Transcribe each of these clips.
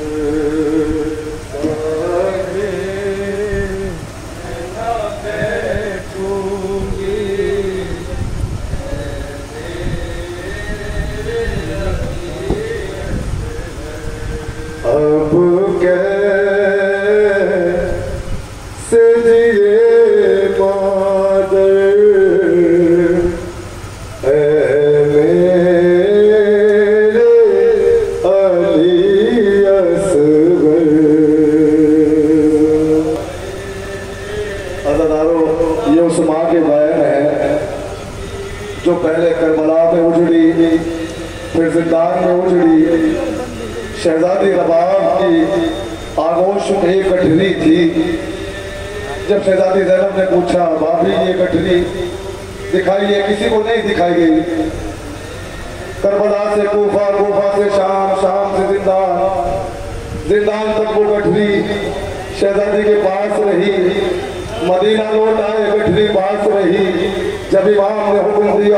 जो पहले करबला में उजड़ी, फिर जिंदान में उजड़ी। शहजादी रबाब की आगोश में एक गठरी थी। जब शहजादी ज़ैनब ने पूछा, भाभी ये गठरी दिखाई है? किसी को नहीं दिखाई गई। करबला से कूफा, कूफा से शाम, शाम से जिंदान, जिंदान तक वो गठरी शहजादी के पास रही। मदीना लौट आए, गठरी पास रही। जब इमाम ने हुक्म दिया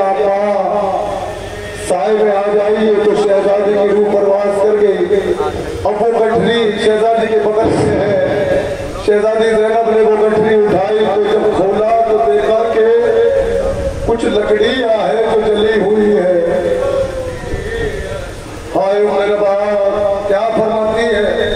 साए में आ जाइए, तो शहजादी की रूह परवास कर गई। अब वो गठरी शहजादी के बगल में है। शहजादी ज़ैनब ने वो गठरी उठाई, तो जब खोला तो देखा कि कुछ लकड़ियां है जो जली हुई है। हाय मेरे बाप, क्या फरमाती है?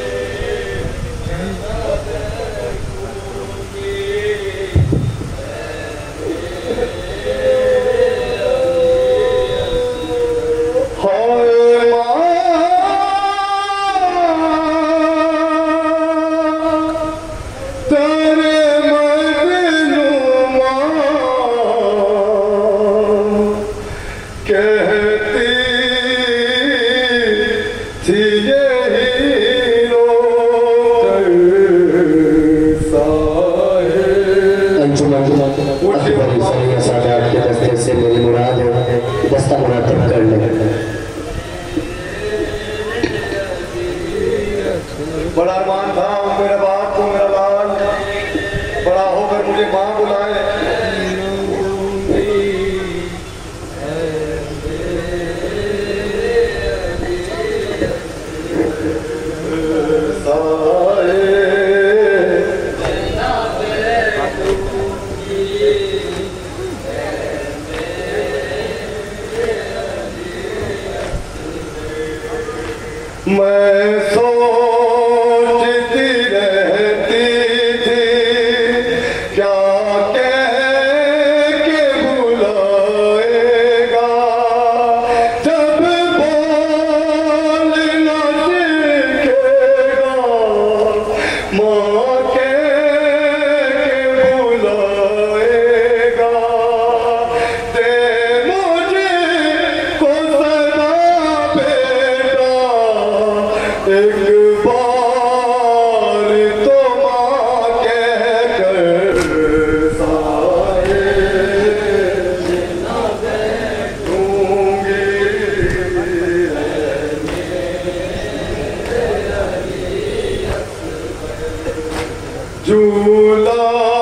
बड़ा अरमान था मेरे बाप को मेरा लाल बड़ा होकर मुझे माँ बुलाए। मैं सोचती रहती थी क्या कह के बुलाएगा, जब बोलना सीखेगा माँ कह के बुलाएगा। दे मुझे को सदा बेटा, एक बार तो माँ कहकर साए दूंगी। झूला